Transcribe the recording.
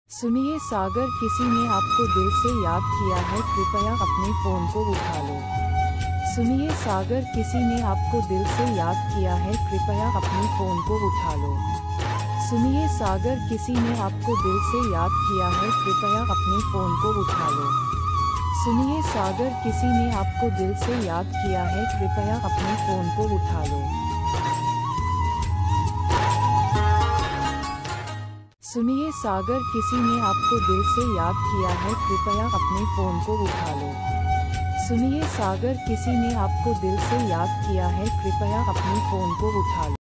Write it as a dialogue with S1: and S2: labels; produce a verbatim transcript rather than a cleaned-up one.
S1: सुनिए सागर, किसी ने आपको दिल से याद किया है, कृपया अपने फ़ोन को उठा लो। सुनिए सागर, किसी ने आपको दिल से याद किया है, कृपया अपने फ़ोन को उठा लो। सुनिए सागर, किसी ने आपको दिल से याद किया है, कृपया अपने फ़ोन को उठा लो। सुनिए सागर, किसी ने आपको दिल से याद किया है, कृपया अपने फ़ोन को उठा लो। सुनिए सागर, किसी ने आपको दिल से याद किया है, कृपया अपने फ़ोन को उठा लो। सुनिए सागर, किसी ने आपको दिल से याद किया है, कृपया अपने फ़ोन को उठा लो।